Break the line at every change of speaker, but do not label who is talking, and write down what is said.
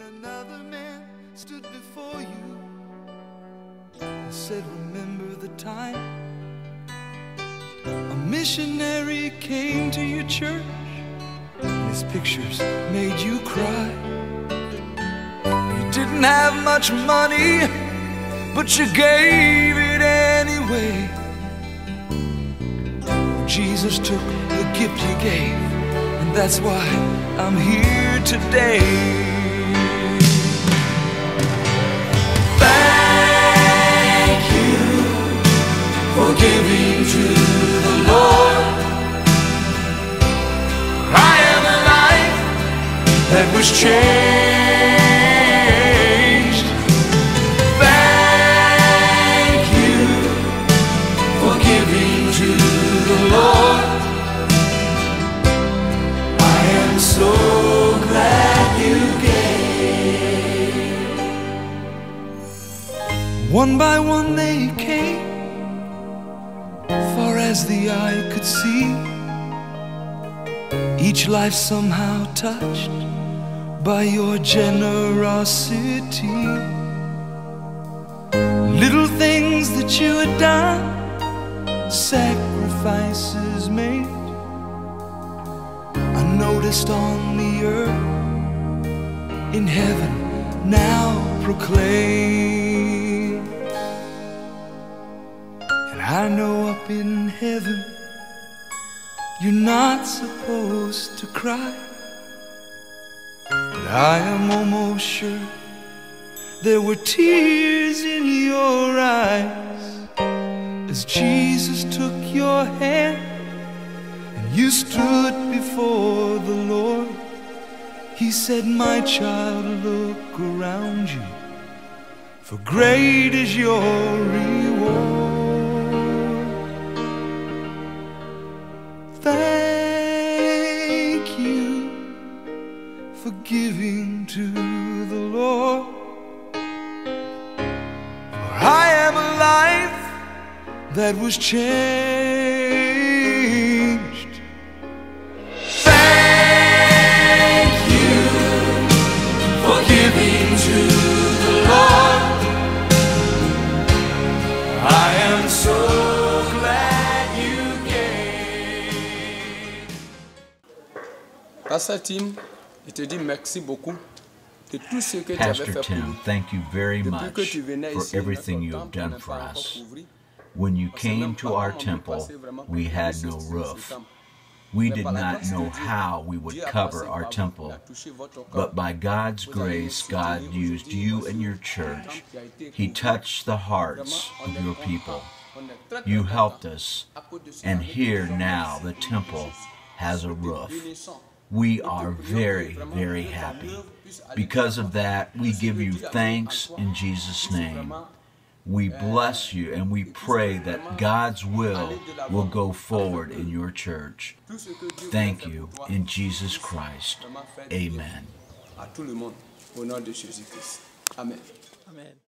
another man stood before you and said, remember the time a missionary came to your church and his pictures made you cry. You didn't have much money, but you gave it anyway. Jesus took the gift you gave, and that's why I'm here today. Thank you for giving to the Lord. I am a life that was changed. Thank you for giving to the Lord. I am so glad you gave. One by one they came, far as the eye could see, each life somehow touched by your generosity. Little things that you had done, sacrifices made, I noticed on the earth, in heaven now proclaim. And I know up in heaven you're not supposed to cry, but I am almost sure there were tears in your eyes as Jesus took your hand and you stood before the Lord. He said, my child, look around you, for great is your reward. Thank you for giving to the Lord. For I am a life that was changed. Thank you for giving to the Lord. I am so glad you gave.
Pastor Tim, il te dit merci beaucoup de tout ce que tu avais fait pour
Pastor
nous.
Tim, thank you very much for everything you have done for us. When you came to our temple, we had no roof. We did not know how we would cover our temple, but by God's grace, God used you and your church. He touched the hearts of your people. You helped us, and here now the temple has a roof. We are very, very happy. Because of that, we give you thanks in Jesus' name. We bless you and we pray that God's will go forward in your church. Thank you in Jesus Christ. Amen.
À tout le monde, au nom de Jésus-Christ. Amen.
Amen.